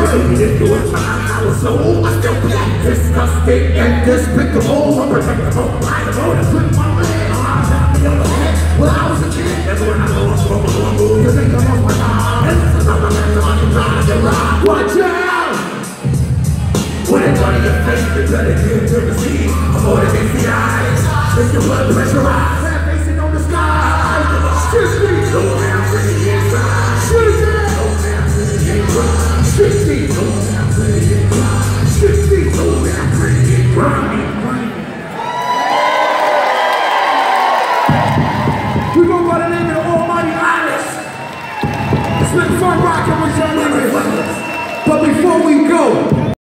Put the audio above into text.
Even if you were mine, I was so I still black, disgusting and despicable, unprotectable, liable, to put my leg on the other hand. Well, I was a kid, that's when I lost from a long move. You think I lost my time? And this is another man on the drive to rock. Watch out! When it's on your face,